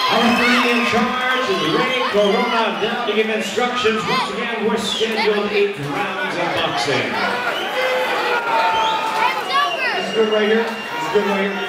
referee in charge is Ray Corona. Now to give instructions. Once again, we're scheduled 8 rounds of boxing. This is good right here. This is good right here.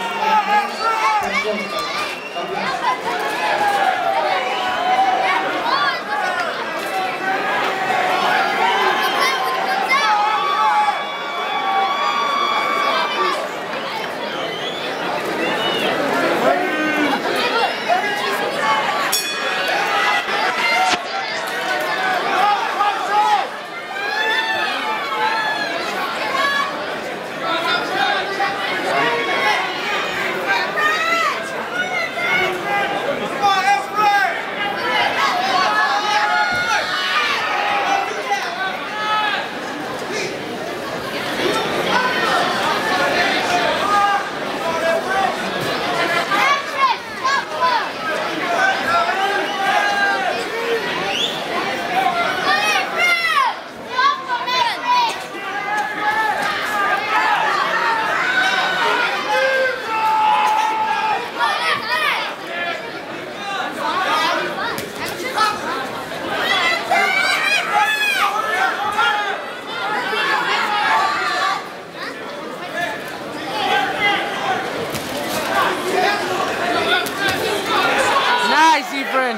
Nice, Efren.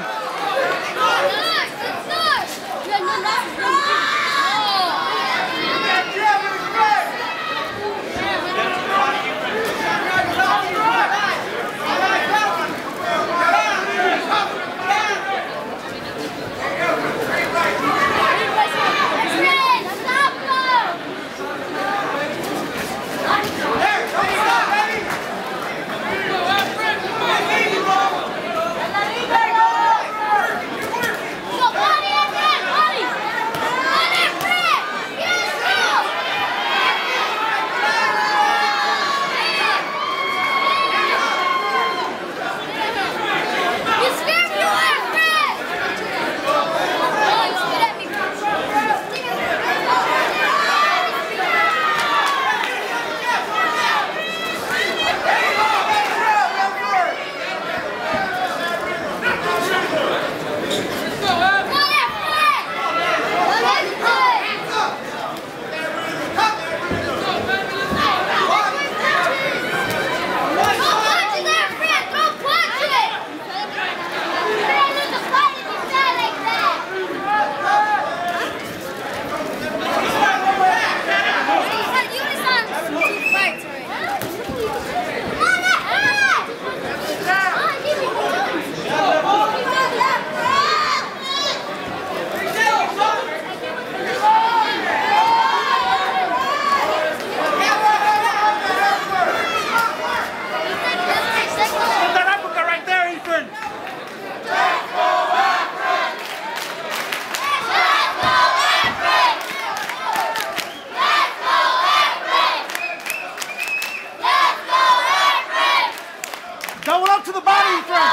Double up to the body, Efren.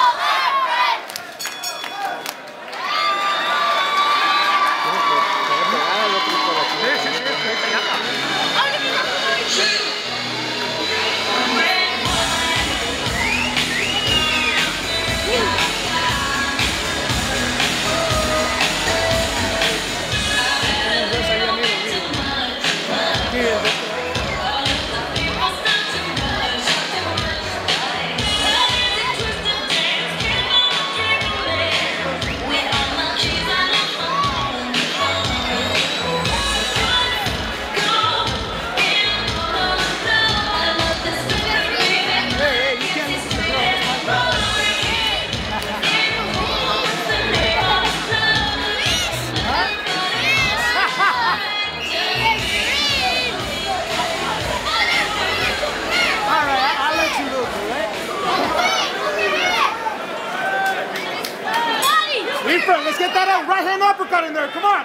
Efren, let's get that right hand uppercut in there. Come on.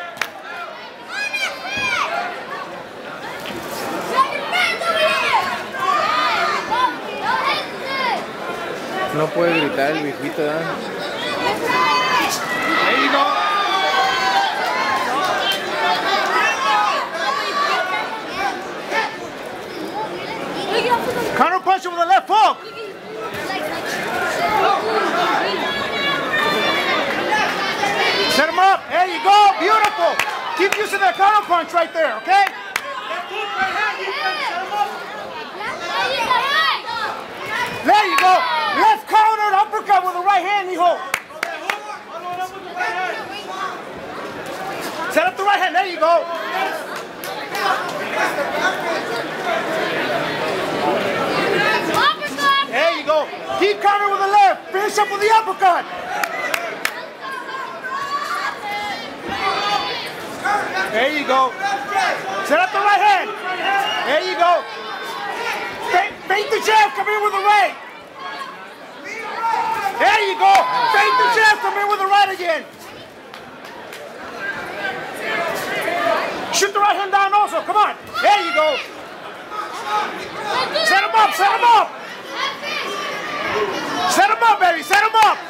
No puede gritar el viejito, ¿eh? There you go. Counter punch him with the left hook. Listen to that counter punch right there, okay? There you go. Left counter, uppercut with the right hand, hijo. Set up the right hand. There you go. There you go. Keep counter with the left. Finish up with the uppercut. There you go. Set up the right hand. There you go. Fake the jab. Come in with the right. There you go. Fake the jab. Come in with the right again. Shoot the right hand down also. Come on. There you go. Set him up. Set him up. Set him up, baby. Set him up.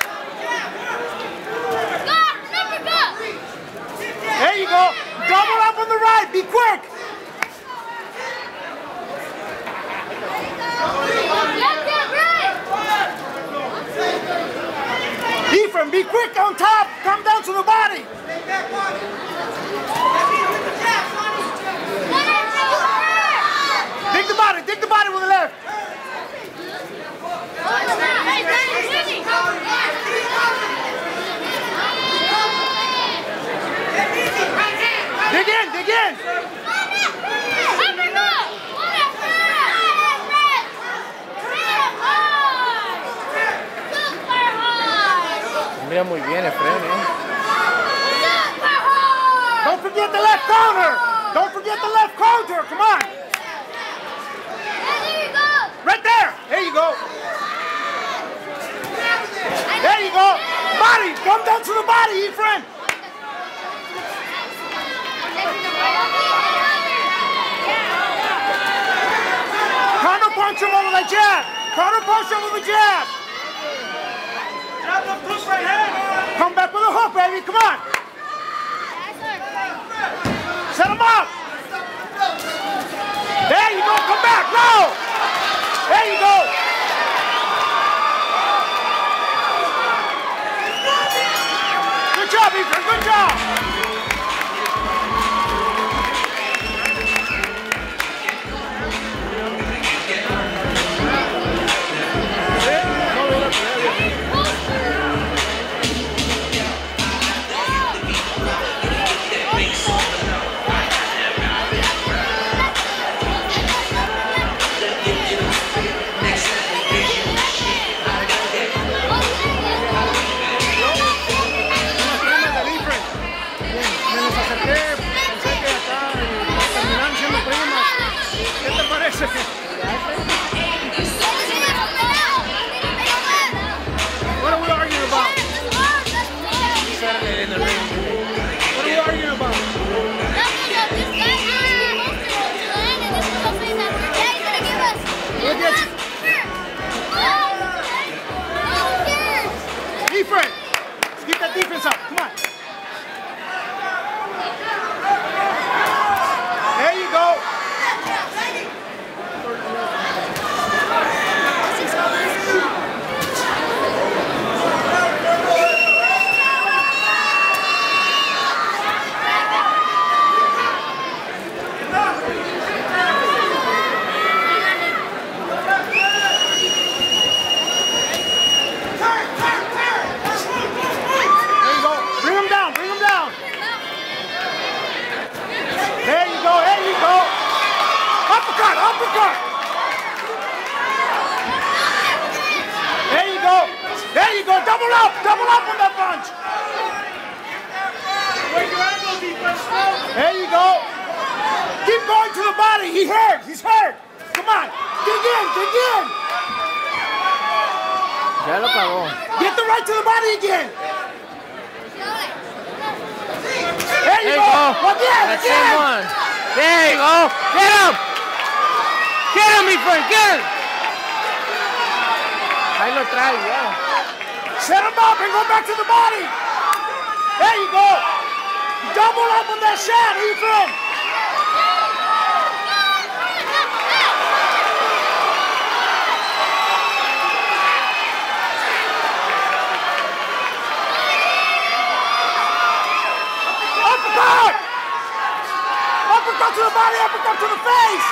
There you go. Double up on the right. Be quick. Ephraim, be quick on top. Come down to the body. Dig the body. Dig the body with the left. Dig in, dig in. Mira muy bien Efraín, Don't forget the left counter. Don't forget the left counter. Come on. Right there. There you go. There you go. Body. Come down to the body, Ephraim. Counter punch him over the jab. Counter punch him over the jab. Come back with a hook, baby. Come on. Set him up. There you go. Come back. No. There you go. Good job, Ephraim. Good job. What are we arguing about? What are we arguing about? Ephraim, let's keep that defense up. Come on. There you go. Uppercut! There you go. There you go. Double up on that punch. There you go. Keep going to the body. He hurt. He's hurt. Come on. Dig in. Dig in. Ya lo pagó. Get the right to the body again. There you go. Again. That's again. There you go. Get him. Get him, mi friend, get him! Ahí lo trae, ya. Set him up and go back to the body. There you go. Double up on that shot, Ephraim. Uppercut! to the body, uppercut to the face.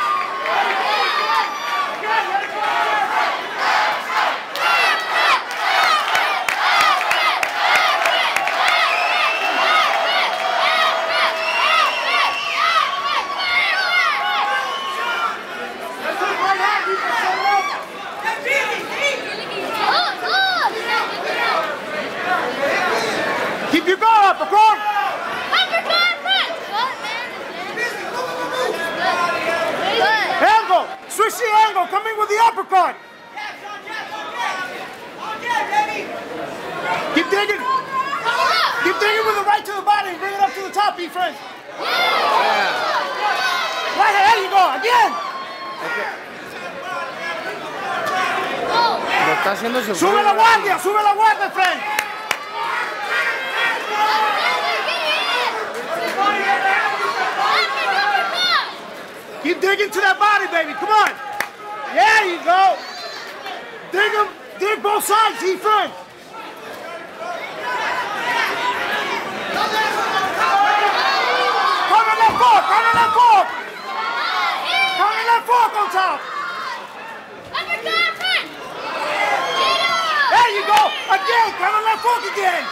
Keep your guard up, uppercut. Angle, switch the angle, come in with the uppercut. Keep digging. Keep digging with the right to the body and bring it up to the top, friends. Right here, there you go, again. Sube la guardia, friend. Keep digging to that body, baby. Come on. There you go. Dig them. Dig both sides, friend. Counter left fork. Counter left fork. Counter left fork on top. There you go. Again. Counter left fork again.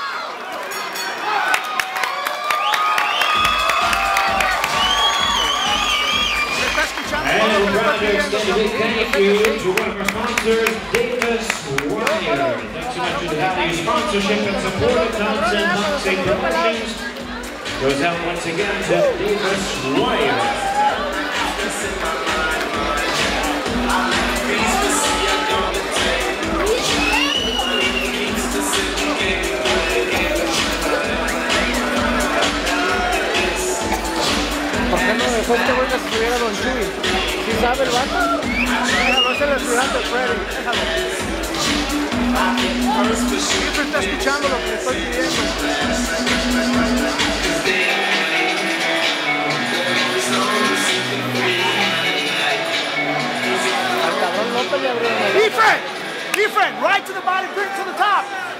And we're proud to extend a big thank you to one of our sponsors, Davis Wire. Thanks so much to the value sponsorship and support of Thompson Boxing Promotions. Goes out once again to Davis Wire. ¿Por qué no dejó este güey que escribiera Don Chuy? ¿Sí sabe el vato? Déjalo, es el estudiante Freddy, déjalo. Siempre está escuchando lo que le estoy pidiendo. Al cabrón López le abrió. Defense, right to the body, bring it to the top.